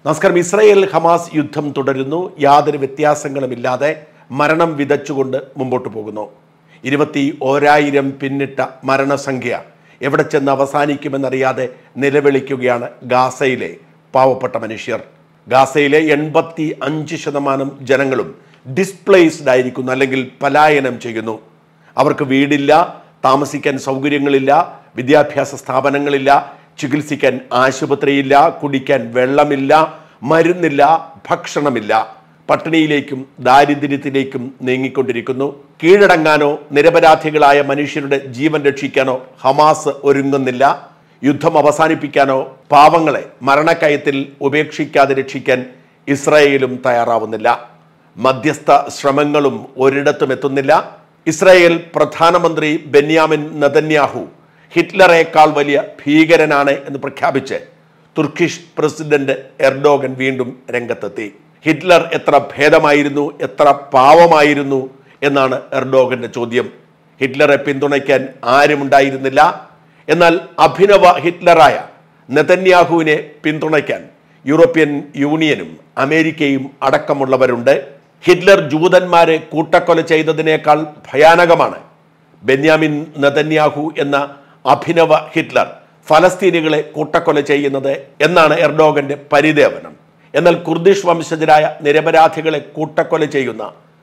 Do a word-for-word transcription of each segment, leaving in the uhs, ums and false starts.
നമസ്കാരം. Israel Hamas യുദ്ധം തുടരുന്നു. യാതൊരു വ്യത്യാസങ്ങളുമില്ലാതെ മരണം വിതച്ചുകൊണ്ട് മുമ്പോട്ട് പോകുന്നു. ഇരുപത്തി ഓരായിരം പിന്നിട്ട മരണസംഖ്യ എവിടെ ചെന്ന് അവസാനിക്കുമെന്നറിയാതെ നിലവിളിക്കുകയാണ് ഗാസയിലെ പാവപ്പെട്ട മനുഷ്യർ. ഗാസയിലെ എൺപത്തി അഞ്ച് ശതമാനം ജനങ്ങളും ഡിസ്പ്ലേസ്ഡ് ആയിരിക്കുന്നു, അല്ലെങ്കിൽ പലായനം ചെയ്യുന്നു. അവർക്ക് വീടില്ല, താമസിക്കാൻ സൗകര്യങ്ങളില്ല, വിദ്യാഭ്യാസ സ്ഥാപനങ്ങളില്ല, ചികിത്സിക്കാൻ ആശുപത്രിയില്ല, കുടിക്കാൻ വെള്ളമില്ല, മരുന്നില്ല, ഭക്ഷണമില്ല. പട്ടിണിയിലേക്കും ദാരിദ്ര്യത്തിലേക്കും നീങ്ങിക്കൊണ്ടിരിക്കുന്നു. കീഴടങ്ങാനോ നിരപരാധികളായ മനുഷ്യരുടെ ജീവൻ രക്ഷിക്കാനോ ഹമാസ് ഒരുങ്ങുന്നില്ല. യുദ്ധം അവസാനിപ്പിക്കാനോ പാവങ്ങളെ മരണക്കയത്തിൽ ഉപേക്ഷിക്കാതെ രക്ഷിക്കാൻ ഇസ്രായേലും തയ്യാറാവുന്നില്ല. മധ്യസ്ഥ ശ്രമങ്ങളും ഒരിടത്തും എത്തുന്നില്ല. ഇസ്രായേൽ പ്രധാനമന്ത്രി ബെന്യാമിൻ നെതന്യാഹു ഹിറ്റ്ലറേക്കാൾ വലിയ ഭീകരനാണ് എന്ന് പ്രഖ്യാപിച്ച് തുർക്കിഷ് പ്രസിഡന്റ് എർഡോഗൻ വീണ്ടും രംഗത്തെത്തി. ഹിറ്റ്ലർ എത്ര ഭേദമായിരുന്നു, എത്ര പാവമായിരുന്നു എന്നാണ് എർഡോഗന്റെ ചോദ്യം. ഹിറ്റ്ലറെ പിന്തുണയ്ക്കാൻ ആരുമുണ്ടായിരുന്നില്ല. എന്നാൽ അഭിനവ ഹിറ്റ്ലറായ നെതന്യാഹുവിനെ പിന്തുണയ്ക്കാൻ യൂറോപ്യൻ യൂണിയനും അമേരിക്കയും അടക്കമുള്ളവരുണ്ട്. ഹിറ്റ്ലർ ജൂതന്മാരെ കൂട്ടക്കൊല ചെയ്തതിനേക്കാൾ ഭയാനകമാണ് ബെന്യാമിൻ നെതന്യാഹു എന്ന അഭിനവ ഹിറ്റ്ലർ ഫലസ്തീനികളെ കൂട്ടക്കൊല ചെയ്യുന്നത് എന്നാണ് എർഡോഗന്റെ പരിദേവനം. എന്നാൽ കുർദിഷ് വംശജരായ നിരപരാധികളെ കൂട്ടക്കൊല ചെയ്യുന്ന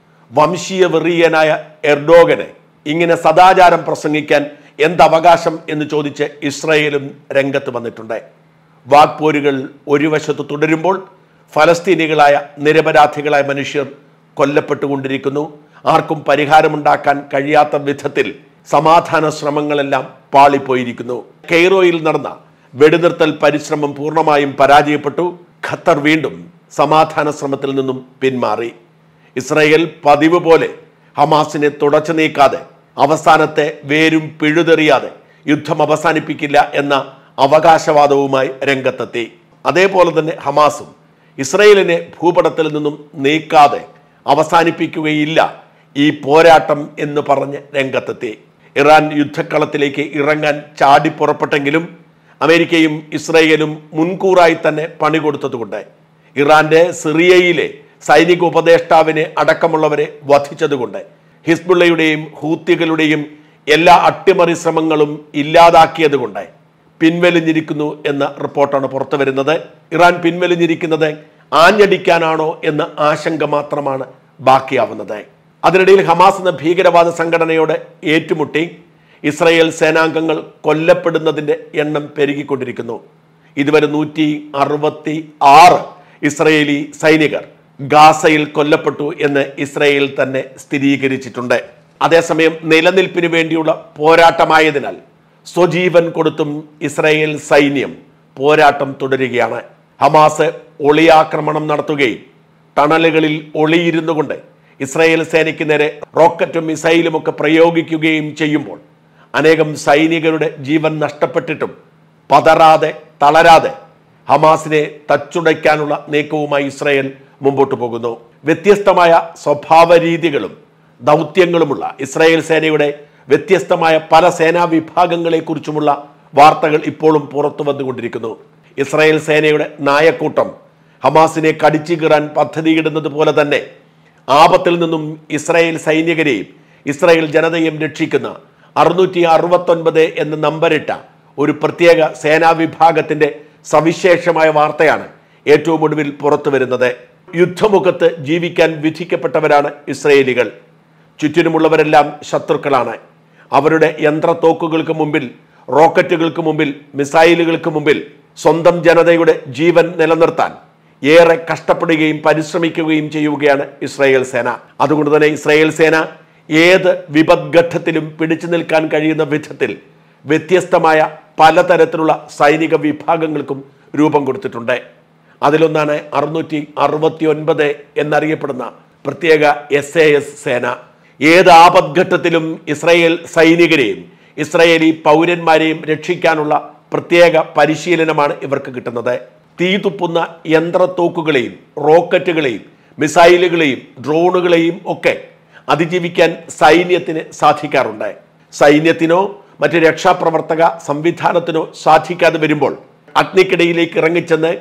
വംശീയ വെറിയനായ എർഡോഗനെ ഇങ്ങനെ സദാചാരം പ്രസംഗിക്കാൻ എന്തവകാശം എന്ന് ചോദിച്ച് ഇസ്രായേലും രംഗത്ത് വന്നിട്ടുണ്ട്. വാക്പോരുകൾ ഒരു വശത്ത് തുടരുമ്പോൾ ഫലസ്തീനികളായ നിരപരാധികളായ മനുഷ്യർ കൊല്ലപ്പെട്ടുകൊണ്ടിരിക്കുന്നു. ആർക്കും പരിഹാരമുണ്ടാക്കാൻ കഴിയാത്ത വിധത്തിൽ സമാധാന ശ്രമങ്ങളെല്ലാം പാളിപ്പോയിരിക്കുന്നു. കെയ്റോയിൽ നടന്ന വെടിനിർത്തൽ പരിശ്രമം പൂർണ്ണമായും പരാജയപ്പെട്ടു. ഖത്തർ വീണ്ടും സമാധാന ശ്രമത്തിൽ നിന്നും പിന്മാറി. ഇസ്രായേൽ പതിവ് പോലെ ഹമാസിനെ തുടച്ചു നീക്കാതെ, അവസാനത്തെ വേരും പിഴുതെറിയാതെ യുദ്ധം അവസാനിപ്പിക്കില്ല എന്ന അവകാശവാദവുമായി രംഗത്തെത്തി. അതേപോലെ തന്നെ ഹമാസും ഇസ്രായേലിനെ ഭൂപടത്തിൽ നിന്നും നീക്കാതെ അവസാനിപ്പിക്കുകയില്ല ഈ പോരാട്ടം എന്ന് പറഞ്ഞ് രംഗത്തെത്തി. ഇറാൻ യുദ്ധക്കളത്തിലേക്ക് ഇറങ്ങാൻ ചാടി പുറപ്പെട്ടെങ്കിലും അമേരിക്കയും ഇസ്രായേലും മുൻകൂറായി തന്നെ പണി കൊടുത്തതുകൊണ്ട് ഇറാന്റെ സിറിയയിലെ സൈനിക ഉപദേഷ്ടാവിനെ അടക്കമുള്ളവരെ വധിച്ചതുകൊണ്ട് ഹിസ്ബുള്ളയുടെയും ഹൂത്തികളുടെയും എല്ലാ അട്ടിമറി ശ്രമങ്ങളും ഇല്ലാതാക്കിയതുകൊണ്ട് പിൻവലിഞ്ഞിരിക്കുന്നു എന്ന റിപ്പോർട്ടാണ് പുറത്തു വരുന്നത്. ഇറാൻ പിൻവലിഞ്ഞിരിക്കുന്നത് ആഞ്ഞടിക്കാനാണോ എന്ന ആശങ്ക മാത്രമാണ് ബാക്കിയാവുന്നത്. അതിനിടയിൽ ഹമാസ് എന്ന ഭീകരവാദ സംഘടനയോട് ഏറ്റുമുട്ടി ഇസ്രായേൽ സേനാംഗങ്ങൾ കൊല്ലപ്പെടുന്നതിൻ്റെ എണ്ണം പെരുകിക്കൊണ്ടിരിക്കുന്നു. ഇതുവരെ നൂറ്റി അറുപത്തി ആറ് ഇസ്രായേലി സൈനികർ ഗാസയിൽ കൊല്ലപ്പെട്ടു എന്ന് ഇസ്രായേൽ തന്നെ സ്ഥിരീകരിച്ചിട്ടുണ്ട്. അതേസമയം നിലനിൽപ്പിന് വേണ്ടിയുള്ള പോരാട്ടമായതിനാൽ സ്വജീവൻ കൊടുത്തും ഇസ്രായേൽ സൈന്യം പോരാട്ടം തുടരുകയാണ്. ഹമാസ് ഒളിയാക്രമണം നടത്തുകയും ടണലുകളിൽ ഒളിയിരുന്നു കൊണ്ട് ഇസ്രായേൽ സേനയ്ക്ക് നേരെ റോക്കറ്റും മിസൈലും ഒക്കെ പ്രയോഗിക്കുകയും ചെയ്യുമ്പോൾ അനേകം സൈനികരുടെ ജീവൻ നഷ്ടപ്പെട്ടിട്ടും പതറാതെ തളരാതെ ഹമാസിനെ തച്ചുടയ്ക്കാനുള്ള നീക്കവുമായി ഇസ്രായേൽ മുമ്പോട്ട് പോകുന്നു. വ്യത്യസ്തമായ സ്വഭാവ രീതികളും ദൗത്യങ്ങളുമുള്ള ഇസ്രായേൽ സേനയുടെ വ്യത്യസ്തമായ പല സേനാ വിഭാഗങ്ങളെക്കുറിച്ചുമുള്ള വാർത്തകൾ ഇപ്പോഴും പുറത്തു വന്നുകൊണ്ടിരിക്കുന്നു. ഇസ്രായേൽ സേനയുടെ നായക്കൂട്ടം ഹമാസിനെ കടിച്ചു കീറാൻ പദ്ധതിയിടുന്നത് പോലെ തന്നെ ആപത്തിൽ നിന്നും ഇസ്രായേൽ സൈനികരെയും ഇസ്രായേൽ ജനതയും രക്ഷിക്കുന്ന അറുന്നൂറ്റി അറുപത്തൊൻപത് എന്ന് നമ്പരിട്ട ഒരു പ്രത്യേക സേനാ വിഭാഗത്തിന്റെ സവിശേഷമായ വാർത്തയാണ് ഏറ്റവും ഒടുവിൽ പുറത്തു വരുന്നത്. യുദ്ധമുഖത്ത് ജീവിക്കാൻ വിധിക്കപ്പെട്ടവരാണ് ഇസ്രായേലികൾ. ചുറ്റിനുമുള്ളവരെല്ലാം ശത്രുക്കളാണ്. അവരുടെ യന്ത്രത്തോക്കുകൾക്ക് മുമ്പിൽ, റോക്കറ്റുകൾക്ക് മുമ്പിൽ, മിസൈലുകൾക്ക് മുമ്പിൽ സ്വന്തം ജനതയുടെ ജീവൻ നിലനിർത്താൻ ഏറെ കഷ്ടപ്പെടുകയും പരിശ്രമിക്കുകയും ചെയ്യുകയാണ് ഇസ്രായേൽ സേന. അതുകൊണ്ട് തന്നെ ഇസ്രായേൽ സേന ഏത് വിപദ്ഘട്ടത്തിലും പിടിച്ചു നിൽക്കാൻ കഴിയുന്ന വിധത്തിൽ വ്യത്യസ്തമായ പലതരത്തിലുള്ള സൈനിക വിഭാഗങ്ങൾക്കും രൂപം കൊടുത്തിട്ടുണ്ട്. അതിലൊന്നാണ് അറുന്നൂറ്റി അറുപത്തി ഒൻപത് എന്നറിയപ്പെടുന്ന പ്രത്യേക എസ് എ എസ് സേന. ഏത് ആപദ്ഘട്ടത്തിലും ഇസ്രായേൽ സൈനികരെയും ഇസ്രായേലി പൗരന്മാരെയും രക്ഷിക്കാനുള്ള പ്രത്യേക പരിശീലനമാണ് ഇവർക്ക് കിട്ടുന്നത്. തീ തുപ്പുന്ന യന്ത്രത്തോക്കുകളെയും റോക്കറ്റുകളെയും മിസൈലുകളെയും ഡ്രോണുകളെയും ഒക്കെ അതിജീവിക്കാൻ സൈന്യത്തിന് സാധിക്കാറുണ്ട്. സൈന്യത്തിനോ മറ്റ് രക്ഷാപ്രവർത്തക സംവിധാനത്തിനോ സാധിക്കാതെ വരുമ്പോൾ അഗ്നിക്കിടയിലേക്ക് ഇറങ്ങിച്ചെന്ന്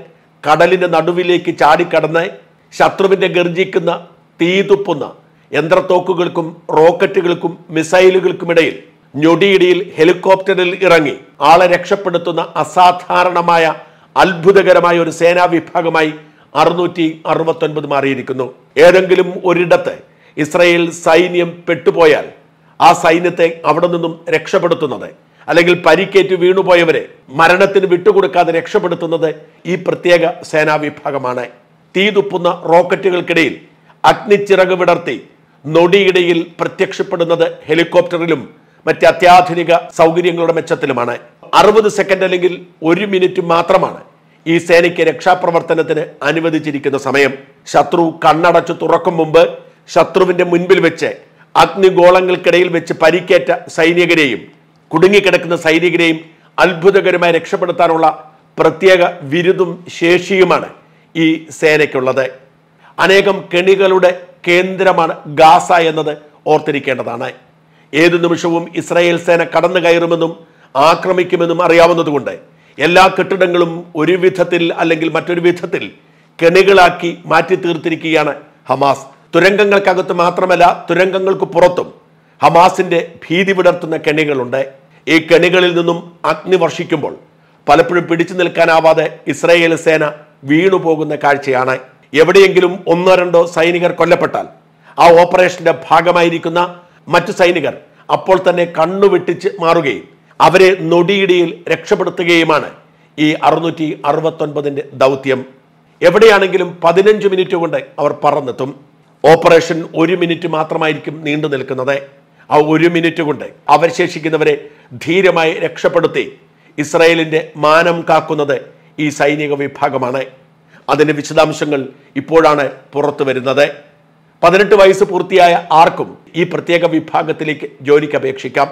കടലിന്റെ നടുവിലേക്ക് ചാടിക്കടന്ന് ശത്രുവിന്റെ ഗർജിക്കുന്ന തീതുപ്പുന്ന യന്ത്രത്തോക്കുകൾക്കും റോക്കറ്റുകൾക്കും മിസൈലുകൾക്കുമിടയിൽ ഞൊടിയിടയിൽ ഹെലികോപ്റ്ററിൽ ഇറങ്ങി ആളെ രക്ഷപ്പെടുത്തുന്ന അസാധാരണമായ അത്ഭുതകരമായ ഒരു സേനാ വിഭാഗമായി അറുന്നൂറ്റി അറുപത്തി ഒൻപത് മാറിയിരിക്കുന്നു. ഏതെങ്കിലും ഒരിടത്ത് ഇസ്രായേൽ സൈന്യം പെട്ടുപോയാൽ ആ സൈന്യത്തെ അവിടെ നിന്നും രക്ഷപ്പെടുത്തുന്നത്, അല്ലെങ്കിൽ പരിക്കേറ്റ് വീണുപോയവരെ മരണത്തിന് വിട്ടുകൊടുക്കാതെ രക്ഷപ്പെടുത്തുന്നത് ഈ പ്രത്യേക സേനാ വിഭാഗമാണ്. തീതുപ്പുന്ന റോക്കറ്റുകൾക്കിടയിൽ അഗ്നിച്ചിറക് വിടർത്തി നൊടിയിടയിൽ പ്രത്യക്ഷപ്പെടുന്നത് ഹെലികോപ്റ്ററിലും മറ്റ് അത്യാധുനിക സൗകര്യങ്ങളുടെ മെച്ചത്തിലുമാണ്. അറുപത് സെക്കൻഡ് അല്ലെങ്കിൽ ഒരു മിനിറ്റ് മാത്രമാണ് ഈ സേനയ്ക്ക് രക്ഷാപ്രവർത്തനത്തിന് അനുവദിച്ചിരിക്കുന്ന സമയം. ശത്രു കണ്ണടച്ചു തുറക്കും മുമ്പ് ശത്രുവിന്റെ മുൻപിൽ വെച്ച് അഗ്നിഗോളങ്ങൾക്കിടയിൽ വെച്ച് പരിക്കേറ്റ സൈനികരെയും കുടുങ്ങിക്കിടക്കുന്ന സൈനികരെയും അത്ഭുതകരമായി രക്ഷപ്പെടുത്താനുള്ള പ്രത്യേക വിരുദും ശേഷിയുമാണ് ഈ സേനയ്ക്കുള്ളത്. അനേകം കെണികളുടെ കേന്ദ്രമാണ് ഗാസ എന്നത് ഓർത്തിരിക്കേണ്ടതാണ്. ഏതു നിമിഷവും ഇസ്രായേൽ സേന കടന്നു കയറുമെന്നും ആക്രമിക്കുമെന്നും അറിയാവുന്നതുകൊണ്ട് എല്ലാ കെട്ടിടങ്ങളും ഒരു വിധത്തിൽ അല്ലെങ്കിൽ മറ്റൊരു വിധത്തിൽ കെണികളാക്കി മാറ്റി തീർത്തിരിക്കുകയാണ് ഹമാസ്. തുരങ്കങ്ങൾക്കകത്ത് മാത്രമല്ല, തുരങ്കങ്ങൾക്ക് പുറത്തും ഹമാസിന്റെ ഭീതി വിടർത്തുന്ന കെണികളുണ്ട്. ഈ കെണികളിൽ നിന്നും അഗ്നി വർഷിക്കുമ്പോൾ പലപ്പോഴും പിടിച്ചു നിൽക്കാനാവാതെ ഇസ്രായേൽ സേന വീണുപോകുന്ന കാഴ്ചയാണ്. എവിടെയെങ്കിലും ഒന്നോ രണ്ടോ സൈനികർ കൊല്ലപ്പെട്ടാൽ ആ ഓപ്പറേഷന്റെ ഭാഗമായിരിക്കുന്ന മറ്റു സൈനികർ അപ്പോൾ തന്നെ കണ്ണുവെട്ടിച്ച് മാറുകയും അവരെ നൊടിയിടയിൽ രക്ഷപ്പെടുത്തുകയുമാണ് ഈ അറുന്നൂറ്റി അറുപത്തി ഒൻപതിന്റെ ദൗത്യം. എവിടെയാണെങ്കിലും പതിനഞ്ച് മിനിറ്റ് കൊണ്ട് അവർ പറന്നെത്തും. ഓപ്പറേഷൻ ഒരു മിനിറ്റ് മാത്രമായിരിക്കും നീണ്ടു നിൽക്കുന്നത്. ആ ഒരു മിനിറ്റ് കൊണ്ട് അവശേഷിക്കുന്നവരെ ധീരമായി രക്ഷപ്പെടുത്തി ഇസ്രായേലിന്റെ മാനം കാക്കുന്നത് ഈ സൈനിക വിഭാഗമാണ്. അതിന്റെ വിശദാംശങ്ങൾ ഇപ്പോഴാണ് പുറത്തു വരുന്നത്. പതിനെട്ട് വയസ്സ് പൂർത്തിയായ ആർക്കും ഈ പ്രത്യേക വിഭാഗത്തിലേക്ക് ജോലിക്ക് അപേക്ഷിക്കാം.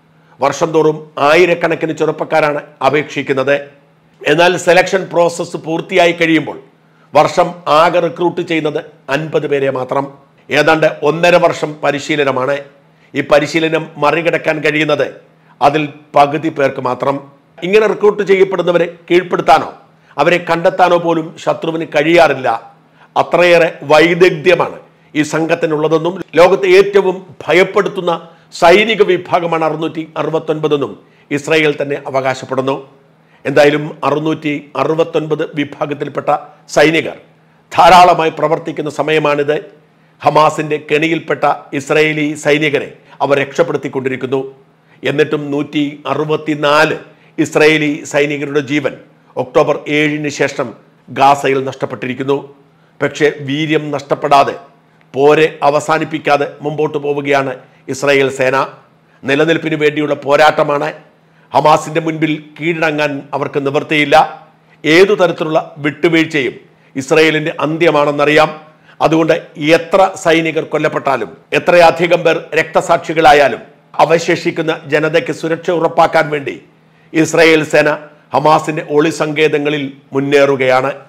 വർഷം തോറും ആയിരക്കണക്കിന് ചെറുപ്പക്കാരാണ് അപേക്ഷിക്കുന്നത്. എന്നാൽ സെലക്ഷൻ പ്രോസസ്സ് പൂർത്തിയായി കഴിയുമ്പോൾ വർഷം ആകെ റിക്രൂട്ട് ചെയ്യുന്നത് അൻപത് പേരെ മാത്രം. ഏതാണ്ട് ഒന്നര വർഷം പരിശീലനമാണ്. ഈ പരിശീലനം മറികടക്കാൻ കഴിയുന്നത് അതിൽ പകുതി പേർക്ക് മാത്രം. ഇങ്ങനെ റിക്രൂട്ട് ചെയ്യപ്പെടുന്നവരെ കീഴ്പ്പെടുത്താനോ അവരെ കണ്ടെത്താനോ പോലും ശത്രുവിന് കഴിയാറില്ല. അത്രയേറെ വൈദഗ്ധ്യമാണ് ഈ സംഘത്തിനുള്ളതെന്നും ലോകത്തെ ഏറ്റവും ഭയപ്പെടുത്തുന്ന സൈനിക വിഭാഗമാണ് അറുന്നൂറ്റി അറുപത്തി ഒൻപതെന്നും ഇസ്രായേൽ തന്നെ അവകാശപ്പെടുന്നു. എന്തായാലും അറുന്നൂറ്റി അറുപത്തി ഒൻപത് വിഭാഗത്തിൽപ്പെട്ട സൈനികർ ധാരാളമായി പ്രവർത്തിക്കുന്ന സമയമാണിത്. ഹമാസിന്റെ കെണിയിൽപ്പെട്ട ഇസ്രായേലി സൈനികരെ അവർ രക്ഷപ്പെടുത്തിക്കൊണ്ടിരിക്കുന്നു. എന്നിട്ടും നൂറ്റി അറുപത്തിനാല് ഇസ്രായേലി സൈനികരുടെ ജീവൻ ഒക്ടോബർ ഏഴിന് ശേഷം ഗാസയിൽ നഷ്ടപ്പെട്ടിരിക്കുന്നു. പക്ഷേ വീര്യം നഷ്ടപ്പെടാതെ, പോരെ അവസാനിപ്പിക്കാതെ മുമ്പോട്ട് പോവുകയാണ് ഇസ്രായേൽ സേന. നിലനിൽപ്പിന് വേണ്ടിയുള്ള പോരാട്ടമാണ്. ഹമാസിന്റെ മുൻപിൽ കീഴടങ്ങാൻ അവർക്ക് നിവൃത്തിയില്ല. ഏതു തരത്തിലുള്ള വിട്ടുവീഴ്ചയും ഇസ്രായേലിന്റെ അന്ത്യമാണെന്നറിയാം. അതുകൊണ്ട് എത്ര സൈനികർ കൊല്ലപ്പെട്ടാലും എത്രയധികം പേർ രക്തസാക്ഷികളായാലും അവശേഷിക്കുന്ന ജനതയ്ക്ക് സുരക്ഷ ഉറപ്പാക്കാൻ വേണ്ടി ഇസ്രായേൽ സേന ഹമാസിന്റെ ഒളിസങ്കേതങ്ങളിൽ മുന്നേറുകയാണ്.